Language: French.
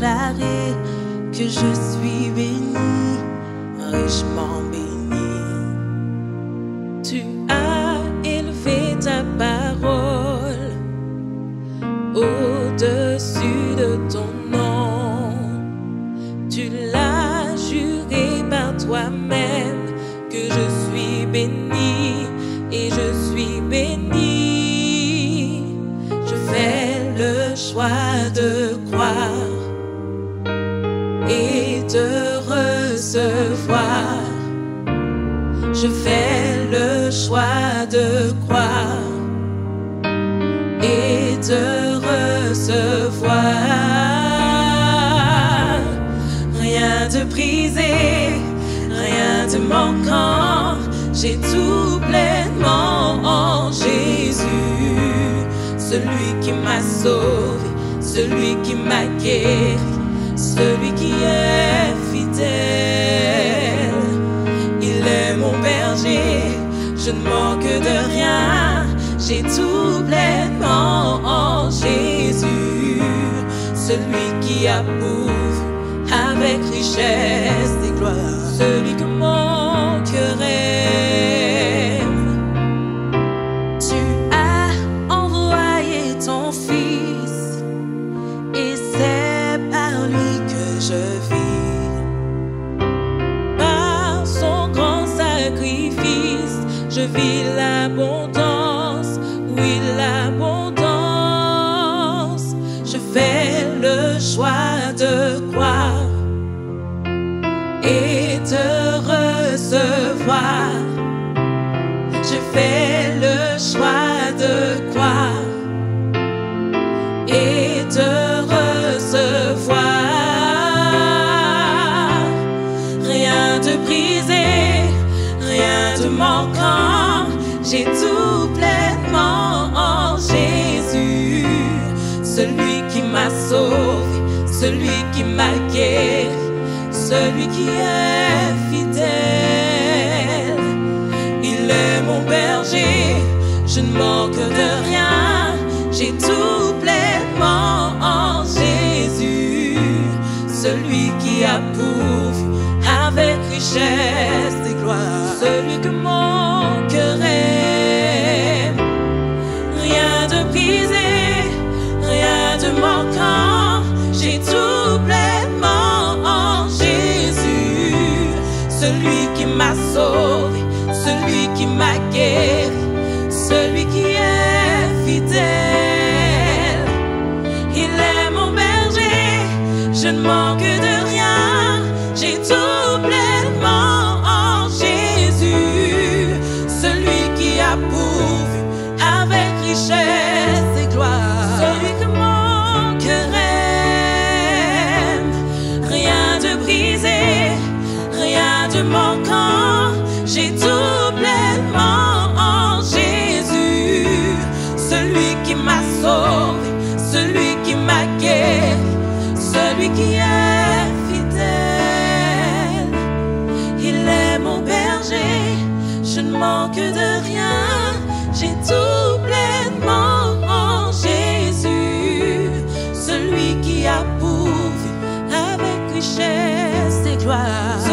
déclarer que je suis béni, richement béni. Tu as élevé ta parole au-dessus de ton nom. Tu l'as juré par toi-même que je suis béni et je suis béni. Je fais le choix de croire et de recevoir. Je fais le choix de croire et de recevoir. Rien de brisé, rien de manquant, j'ai tout pleinement en Jésus. Celui qui m'a sauvé, celui qui m'a guéri, celui qui est fidèle. Il est mon berger, je ne manque de rien, j'ai tout pleinement en Jésus. Celui qui approuve avec richesse et gloire, celui que mon cœur aime. Tu as envoyé ton Fils et c'est par lui que je vis. Par son grand sacrifice, je vis l'abondance, oui l'abondance. Je fais le choix de croire et de recevoir. Je fais le choix de croire et de recevoir. Rien de brisé, rien de manquant, j'ai tout pleinement en Jésus. Celui qui m'a sauvé, celui qui m'a guéri, celui qui est fidèle. Il est mon berger, je ne manque de rien, j'ai tout pleinement en Jésus. Celui qui approuve avec richesse et gloire, celui que mon cœur aime. Rien de brisé, rien de manquant, j'ai tout pleinement en Jésus. Celui qui m'a sauvé, celui qui m'a guéri, celui qui est fidèle. Il est mon berger, je ne manque de rien, j'ai tout pleinement en Jésus. Celui qui approuve avec richesse et gloire, celui que mon cœur aime. Rien de brisé, rien de manquant, j'ai tout pleinement en Jésus. Celui qui m'a sauvé, celui qui m'a guéri, celui qui est fidèle. Il est mon berger, je ne manque de rien, j'ai tout pleinement en Jésus. Celui qui approuve avec richesse et gloire,